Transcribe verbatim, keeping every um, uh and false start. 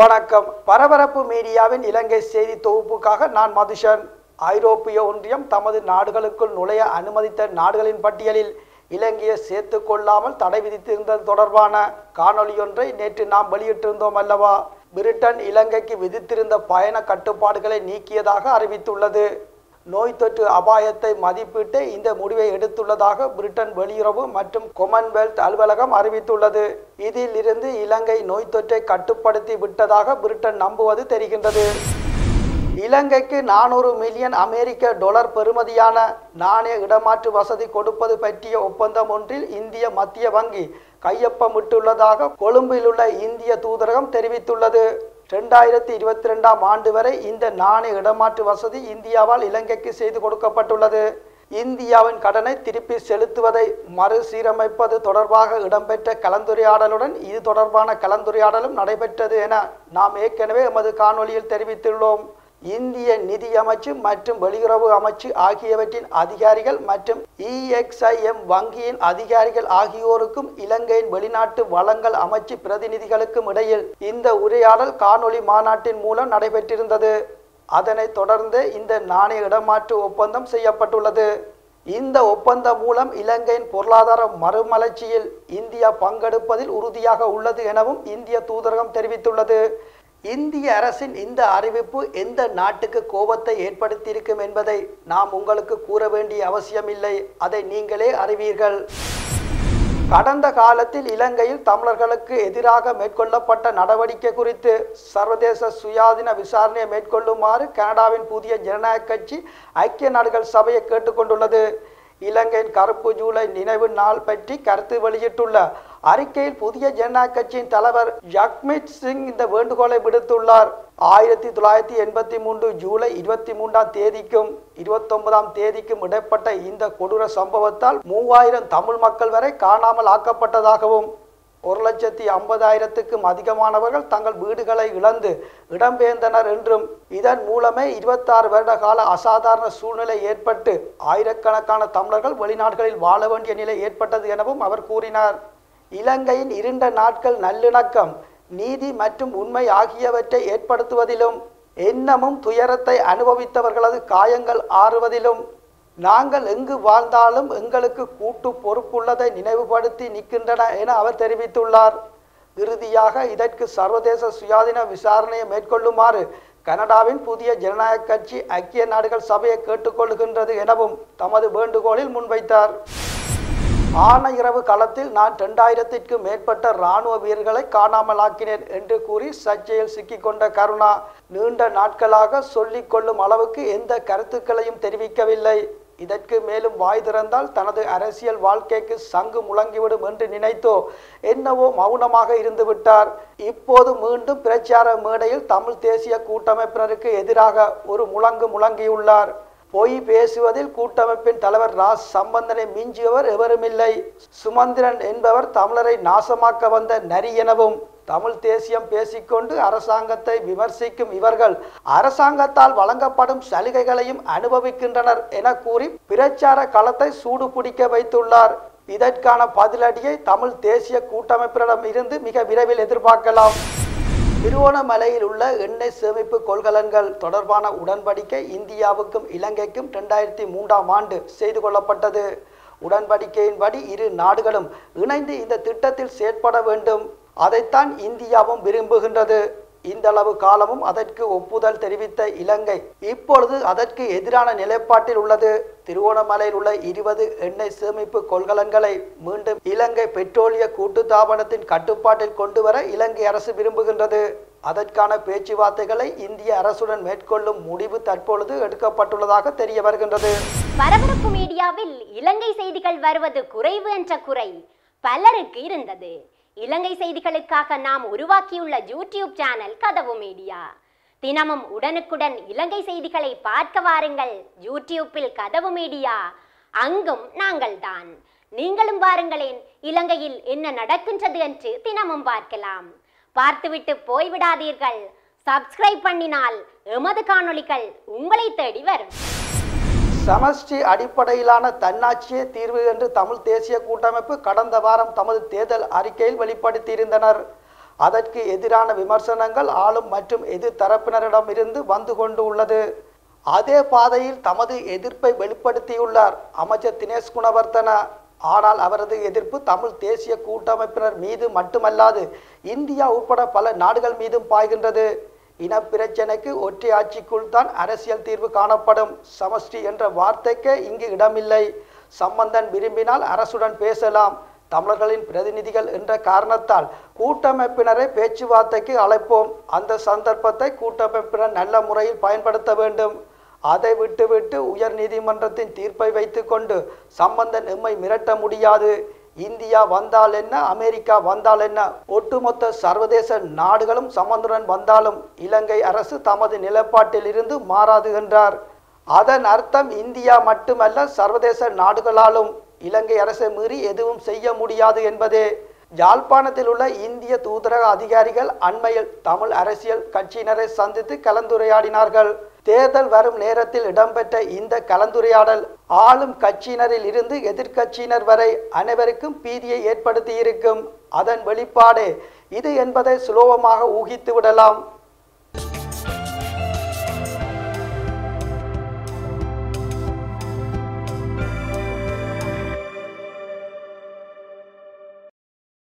வணக்கம். பரபரப்பு மீடியாவின் இலங்கை செய்தி தொகுப்புக்காக நான் மதுஷன். ஐரோப்பிய ஒன்றியம் தமது நாடுகளுக்குள் நுழைய அனுமதித்த நாடுகளின் பட்டியலில் இலங்கையை சேர்த்து கொள்ளாமல் தடை விதித்திருந்தது தொடர்பான காணொலியொன்றை நேற்று நாம் வெளியிட்டிருந்தோம் அல்லவா? பிரிட்டன் இலங்கைக்கு விதித்திருந்த பயண கட்டுப்பாடுகளை நீக்கியதாக அறிவித்துள்ளது. நோய் தொற்று அபாயத்தை மதிப்பிட்டு இந்த முடிவை எடுத்துள்ளதாக பிரிட்டன் வெளியுறவு மற்றும் கொமன்வெல்த் அலுவலகம் அறிவித்துள்ளது. இதில் இருந்து இலங்கை நோய் தொற்றை கட்டுப்படுத்தி விட்டதாக பிரிட்டன் நம்புவது தெரிகின்றது. இலங்கைக்கு நானூறு மில்லியன் அமெரிக்க டாலர் பெறுமதியான நாணய இடமாற்று வசதி கொடுப்பது பற்றிய ஒப்பந்தம் ஒன்றில் இந்திய மத்திய வங்கி கையொப்பமிட்டுள்ளதாக கொழும்பில் உள்ள இந்திய தூதரகம் தெரிவித்துள்ளது. இரண்டாயிரத்தி இருபத்தி ரெண்டாம் ஆண்டு வரை இந்த நாணய இடமாற்று வசதி இந்தியாவால் இலங்கைக்கு செய்து கொடுக்கப்பட்டுள்ளது. இந்தியாவின் கடனை திருப்பி செலுத்துவதை மறுசீரமைப்பது தொடர்பாக இடம்பெற்ற கலந்துரையாடலுடன் இது தொடர்பான கலந்துரையாடலும் நடைபெற்றது என நாம் ஏற்கனவே எமது காணொலியில் தெரிவித்துள்ளோம். இந்திய நிதி அமைச்சு மற்றும் வெளியுறவு அமைச்சு ஆகியவற்றின் அதிகாரிகள் மற்றும் இ எக்ஸ் ஐ எம் வங்கியின் அதிகாரிகள் ஆகியோருக்கும் இலங்கையின் வெளிநாட்டு வளங்கள் அமைச்சு பிரதிநிதிகளுக்கும் இடையில் இந்த உரையாடல் காணொலி மாநாட்டின் மூலம் நடைபெற்றிருந்தது. அதனைத் தொடர்ந்து இந்த நாணய இடமாற்று ஒப்பந்தம் செய்யப்பட்டுள்ளது. இந்த ஒப்பந்தம் மூலம் இலங்கையின் பொருளாதார மறுமலர்ச்சியில் இந்தியா பங்கெடுப்பதில் உறுதியாக உள்ளது எனவும் இந்திய தூதரகம் தெரிவித்துள்ளது. இந்திய அரசின் இந்த அறிவிப்பு எந்த நாட்டுக்கு கோபத்தை ஏற்படுத்தியிருக்கும் என்பதை நாம் உங்களுக்கு கூற வேண்டிய அவசியமில்லை. அதை நீங்களே அறிவீர்கள். கடந்த காலத்தில் இலங்கையில் தமிழர்களுக்கு எதிராக மேற்கொள்ளப்பட்ட நடவடிக்கை குறித்து சர்வதேச சுயாதீன விசாரணையை மேற்கொள்ளுமாறு கனடாவின் புதிய ஜனநாயக கட்சி ஐக்கிய நாடுகள் சபையை கேட்டுக்கொண்டுள்ளது. இலங்கையின் கருப்பு ஜூலை நினைவு நாள் பற்றி கருத்து வெளியிட்டுள்ள அறிக்கையில் புதிய ஜனநாயக கட்சியின் தலைவர் ஜக்மீத் சிங் இந்த வேண்டுகோளை விடுத்துள்ளார். ஆயிரத்தி தொள்ளாயிரத்தி எண்பத்தி மூன்று ஜூலை இருபத்தி மூன்றாம் தேதிக்கும் இருபத்தி ஒன்பதாம் தேதிக்கும் இடைப்பட்ட இந்த கொடூர சம்பவத்தால் மூவாயிரம் தமிழ் மக்கள் வரை காணாமல் ஆக்கப்பட்டதாகவும் ஒரு லட்சத்தி ஐம்பதாயிரத்துக்கும் அதிகமானவர்கள் தங்கள் வீடுகளை இழந்து இடம்பெயர்ந்தனர் என்றும் இதன் மூலமே இருபத்தாறு வருட கால அசாதாரண சூழ்நிலை ஏற்பட்டு ஆயிரக்கணக்கான தமிழர்கள் வெளிநாடுகளில் வாழ வேண்டிய நிலை ஏற்பட்டது எனவும் அவர் கூறினார். இலங்கையின் இருண்ட நாட்கள் நல்லிணக்கம், நீதி மற்றும் உண்மை ஆகியவற்றை ஏற்படுத்துவதிலும் எண்ணமும் துயரத்தை அனுபவித்தவர்களது காயங்கள் ஆறுவதிலும் நாங்கள் எங்கு வாழ்ந்தாலும் எங்களுக்கு கூட்டு பொறுப்புள்ளதை நினைவுபடுத்தி நிற்கின்றன என அவர் தெரிவித்துள்ளார். இறுதியாக இதற்கு சர்வதேச சுயாதீன விசாரணையை மேற்கொள்ளுமாறு கனடாவின் புதிய ஜனநாயக கட்சி ஐக்கிய நாடுகள் சபையை கேட்டுக்கொள்கின்றது எனவும் தமது வேண்டுகோளில் முன்வைத்தார். ஆனையிரவு களத்தில் நான் இரண்டாயிரத்திற்கு மேற்பட்ட இராணுவ வீரர்களை காணாமலாக்கினேன் என்று கூறி சர்ச்சையில் சிக்கிக்கொண்ட கருணா நீண்ட நாட்களாக சொல்லிக் கொள்ளும் அளவுக்கு எந்த கருத்துக்களையும் தெரிவிக்கவில்லை. இதற்கு மேலும் வாய் திறந்தால் தனது அரசியல் வாழ்க்கைக்கு சங்கு முழங்கிவிடும் என்று நினைத்தோ என்னவோ மௌனமாக இருந்து விட்டார். இப்போது மீண்டும் பிரச்சார மேடையில் தமிழ் தேசிய கூட்டமைப்பினருக்கு எதிராக ஒரு முழங்கு முழங்கியுள்ளார். பொய் பேசுவதில் கூட்டமைப்பின் தலைவர் ராஸ் சம்பந்தனை மிஞ்சியவர் எவருமில்லை. சுமந்திரன் என்பவர் தமிழரை நாசமாக்க வந்த நரி எனவும் தமிழ் தேசியம் பேசிக்கொண்டு அரசாங்கத்தை விமர்சிக்கும் இவர்கள் அரசாங்கத்தால் வழங்கப்படும் சலுகைகளையும் அனுபவிக்கின்றனர் என கூறி பிரச்சார களத்தை சூடு பிடிக்க வைத்துள்ளார். இதற்கான பதிலடியை தமிழ் தேசிய கூட்டமைப்பிடம் இருந்து மிக விரைவில் எதிர்பார்க்கலாம். திருவோணமலையில் உள்ள எண்ணெய் சேமிப்பு கொள்கலன்கள் தொடர்பான உடன்படிக்கை இந்தியாவுக்கும் இலங்கைக்கும் இரண்டாயிரத்தி மூன்றாம் ஆண்டு செய்து கொள்ளப்பட்டது. உடன்படிக்கையின்படி இரு நாடுகளும் இணைந்து இந்த திட்டத்தில் செயற்பட வேண்டும். அதைத்தான் இந்தியாவும் விரும்புகின்றது. இந்த அளவு காலமும் அதற்கு ஒப்புதல் தெரிவித்த இலங்கை இப்பொழுது அதற்கு எதிரான நிலைப்பாட்டில் உள்ளது. திருவோணமலையில் உள்ள இருபது எண்ணெய் சேமிப்பு கொள்கலன்களை மீண்டும் இலங்கை பெட்ரோலிய கூட்டுத்தாபனத்தின் கட்டுப்பாட்டில் கொண்டு வர இலங்கை அரசு விரும்புகின்றது. அதற்கான பேச்சுவார்த்தைகளை இந்திய அரசுடன் மேற்கொள்ளும் முடிவு தற்பொழுது எடுக்கப்பட்டுள்ளதாக தெரிய வருகின்றது. பரபரப்பு மீடியாவில் இலங்கை செய்திகள் வருவது குறைவு என்ற குறை பலருக்கு இருந்தது. இலங்கை செய்திகளுக்காக நாம் உருவாக்கியுள்ள யூடியூப் சேனல் கதவு மீடியா. தினமும் உடனுக்குடன் இலங்கை செய்திகளை பார்க்க வாருங்கள். யூடியூப்பில் கதவு மீடியா, அங்கும் நாங்கள் தான். நீங்களும் வாருங்களேன், இலங்கையில் என்ன நடக்கின்றது என்று தினமும் பார்க்கலாம். பார்த்துவிட்டு போய்விடாதீர்கள். சப்ஸ்கிரைப் பண்ணினால் எமது காணொளிகள் உங்களை தேடி வரும். சமஷ்டி அடிப்படையிலான தன்னாட்சியே தீர்வு என்று தமிழ் தேசிய கூட்டமைப்பு கடந்த வாரம் தமது தேர்தல் அறிக்கையில் வெளிப்படுத்தியிருந்தனர். அதற்கு எதிரான விமர்சனங்கள் ஆளும் மற்றும் எதிர் தரப்பினரிடமிருந்து வந்து கொண்டு உள்ளது. அதே பாதையில் தமது எதிர்ப்பை வெளிப்படுத்தியுள்ளார் அமைச்சர் தினேஷ் குணவர்த்தன. ஆனால் அவரது எதிர்ப்பு தமிழ் தேசிய கூட்டமைப்பினர் மீது மட்டுமல்லாது இந்தியா உட்பட பல நாடுகள் மீதும் பாய்கின்றது. இனப்பிரச்சனைக்கு ஒற்றை ஆட்சிக்குள் தான் அரசியல் தீர்வு காணப்படும். சமஷ்டி என்ற வார்த்தைக்கு இங்கு இடமில்லை. சம்பந்தன் விரும்பினால் அரசுடன் பேசலாம். தமிழர்களின் பிரதிநிதிகள் என்ற காரணத்தால் கூட்டமைப்பினரை பேச்சுவார்த்தைக்கு அழைப்போம். அந்த சந்தர்ப்பத்தை கூட்டமைப்பினர் நல்ல முறையில் பயன்படுத்த வேண்டும். அதை விட்டுவிட்டு உயர் நீதிமன்றத்தின் தீர்ப்பை வைத்து கொண்டு சம்பந்தன் எம்மை மிரட்ட முடியாது. இந்தியா வந்தால் என்ன, அமெரிக்கா வந்தால் என்ன, ஒட்டுமொத்த சர்வதேச நாடுகளும் சம்பந்தனுடன் வந்தாலும் இலங்கை அரசு தமது நிலைப்பாட்டில் இருந்து மாறாது என்றார். அதன் அர்த்தம் இந்தியா மட்டுமல்ல சர்வதேச நாடுகளாலும் இலங்கை அரசை மீறி எதுவும் செய்ய முடியாது என்பதே. யாழ்ப்பாணத்தில் உள்ள இந்திய தூதரக அதிகாரிகள் அண்மையில் தமிழ் அரசியல் கட்சியினரை சந்தித்து கலந்துரையாடினார்கள். தேர்தல் வரும் நேரத்தில் இடம்பெற்ற இந்த கலந்துரையாடல் ஆளும் கட்சியினரில் இருந்து எதிர்கட்சியினர் வரை அனைவருக்கும் பீதியை ஏற்படுத்தி இருக்கும். அதன் வெளிப்பாடே இது என்பதை சுலபமாக ஊகித்து விடலாம்.